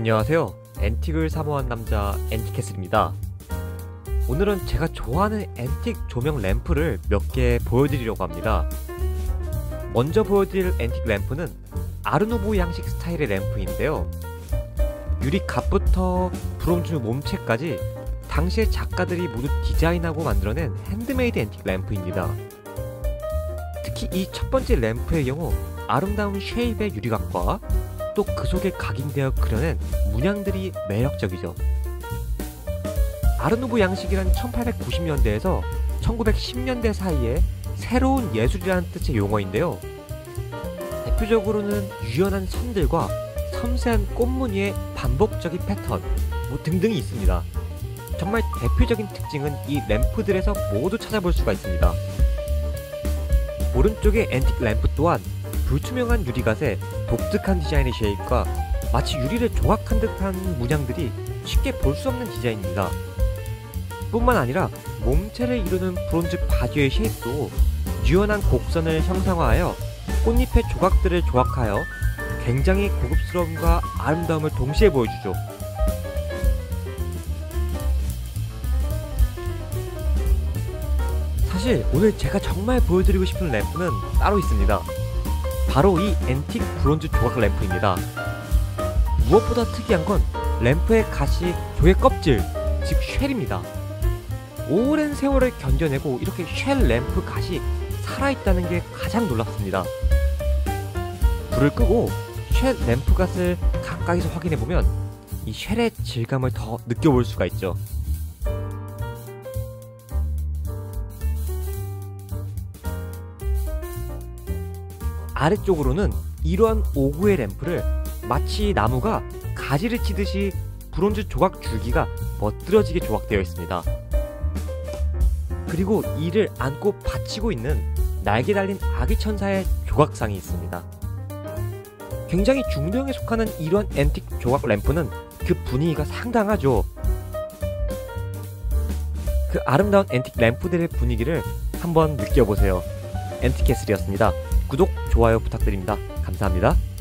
안녕하세요. 앤틱을 사모한 남자 앤티캐슬입니다. 오늘은 제가 좋아하는 앤틱 조명 램프를 몇 개 보여드리려고 합니다. 먼저 보여드릴 앤틱 램프는 아르누보 양식 스타일의 램프인데요. 유리 갑부터 브론즈 몸체까지 당시의 작가들이 모두 디자인하고 만들어낸 핸드메이드 앤틱 램프입니다. 특히 이 첫 번째 램프의 경우 아름다운 쉐입의 유리각과 또 그 속에 각인되어 그려낸 문양들이 매력적이죠. 아르누보 양식이란 1890년대에서 1910년대 사이에 새로운 예술이라는 뜻의 용어인데요. 대표적으로는 유연한 선들과 섬세한 꽃무늬의 반복적인 패턴 등등이 있습니다. 정말 대표적인 특징은 이 램프들에서 모두 찾아볼 수가 있습니다. 오른쪽의 앤틱 램프 또한 불투명한 유리갓에 독특한 디자인의 쉐입과 마치 유리를 조각한 듯한 문양들이 쉽게 볼 수 없는 디자인입니다. 뿐만 아니라 몸체를 이루는 브론즈 바디의 쉐입도 유연한 곡선을 형상화하여 꽃잎의 조각들을 조각하여 굉장히 고급스러움과 아름다움을 동시에 보여주죠. 사실 오늘 제가 정말 보여드리고 싶은 램프는 따로 있습니다. 바로 이 앤틱 브론즈 조각 램프입니다. 무엇보다 특이한 건 램프의 가시 조개 껍질, 즉 쉘입니다. 오랜 세월을 견뎌내고 이렇게 쉘 램프 갓이 살아있다는 게 가장 놀랍습니다. 불을 끄고 쉘 램프 갓을 가까이서 확인해보면 이 쉘의 질감을 더 느껴볼 수가 있죠. 아래쪽으로는 이러한 오구의 램프를 마치 나무가 가지를 치듯이 브론즈 조각 줄기가 멋들어지게 조각되어 있습니다. 그리고 이를 안고 받치고 있는 날개 달린 아기 천사의 조각상이 있습니다. 굉장히 중도형에 속하는 이러한 앤틱 조각 램프는 그 분위기가 상당하죠. 그 아름다운 앤틱 램프들의 분위기를 한번 느껴보세요. 앤티캐슬이었습니다. 구독, 좋아요 부탁드립니다. 감사합니다.